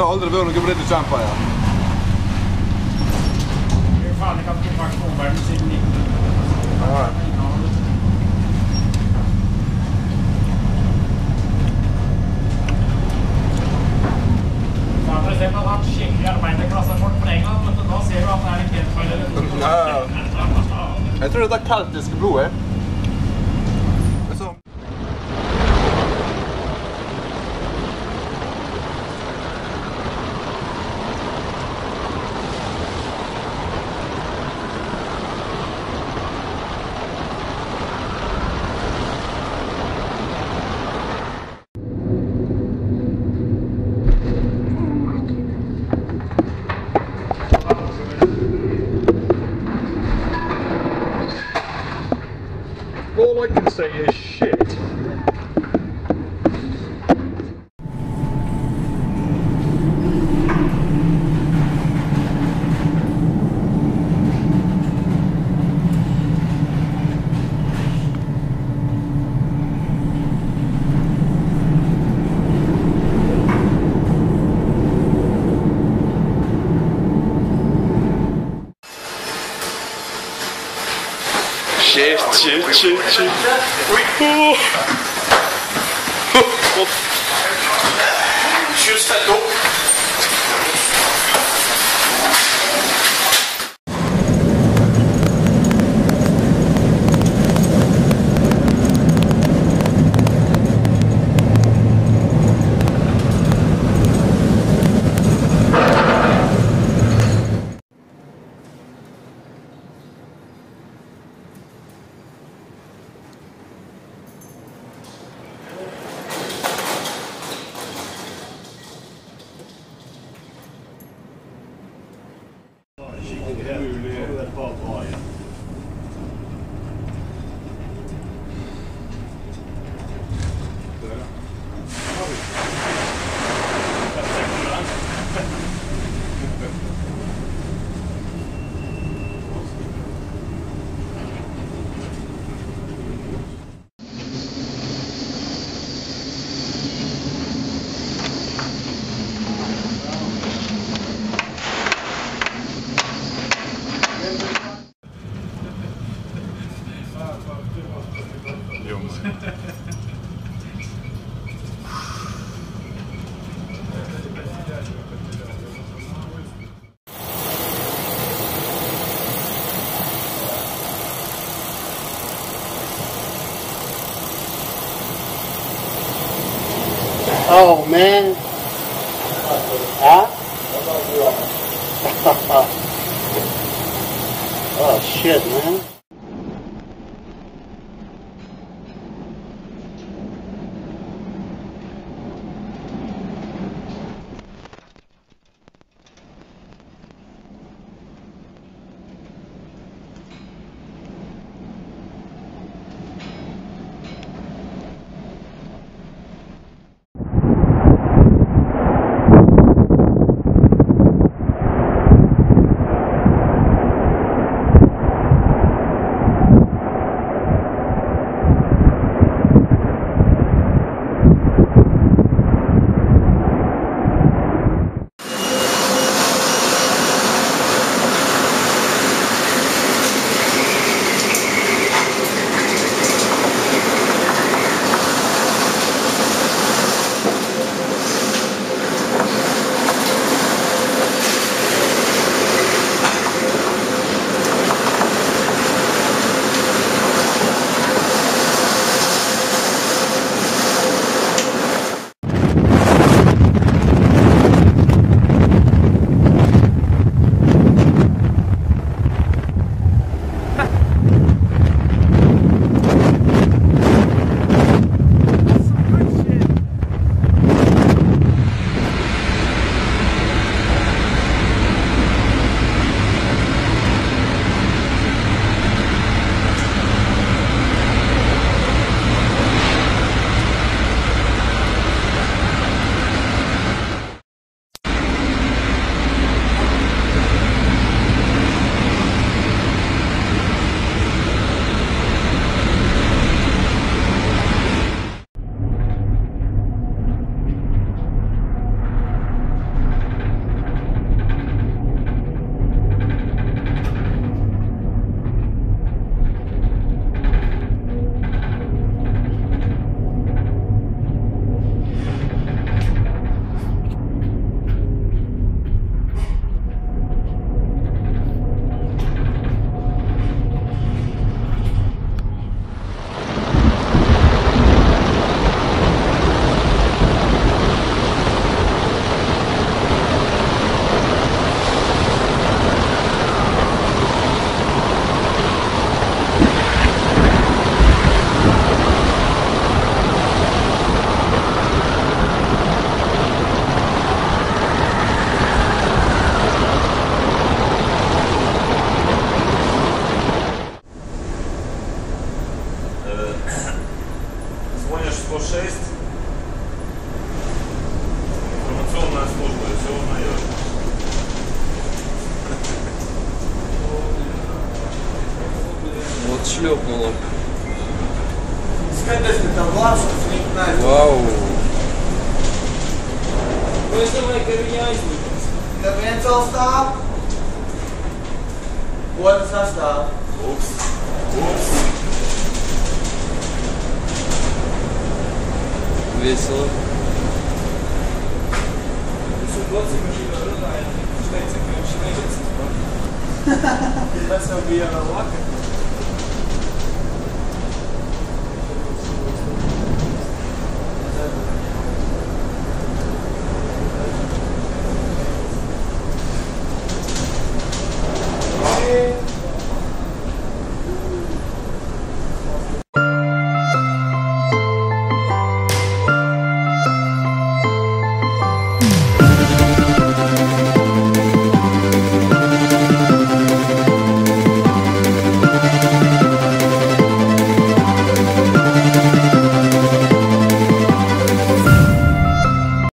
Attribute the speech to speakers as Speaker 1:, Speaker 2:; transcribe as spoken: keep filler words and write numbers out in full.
Speaker 1: det har aldri vært noen breddekämpar igjen.
Speaker 2: Vi har faen ikke hatt kontakt med omverdenen siden nitten.
Speaker 1: Ja.
Speaker 2: Da har dere sett at han skikkelig arbeiderklassefolk fra England, men da ser du at det er litt gjenfallere.
Speaker 1: Ja. Jeg tror det er keltiske blodet.
Speaker 3: All I can say is shit.
Speaker 4: Shit, shit, shit, shit. Oh. Oh. Juste à dos.
Speaker 5: Oh man. Huh? Oh shit, man.
Speaker 4: сто шесть. Информационная служба, и все узнаешь.
Speaker 6: Вот шлепнуло.
Speaker 1: Skaties, ka tev glābšanas rīku neaizved.
Speaker 6: Vau!
Speaker 2: Nu, es domāju, ka viņi aizliks.
Speaker 1: Ja viens vēl stāv, otrs sastāv.
Speaker 4: Ups. Ups.
Speaker 6: Весело.
Speaker 2: Viņš ar Locimīšu runāja. Viņš teica, ka viņš neģecas. Tas jau bija vēl vakar.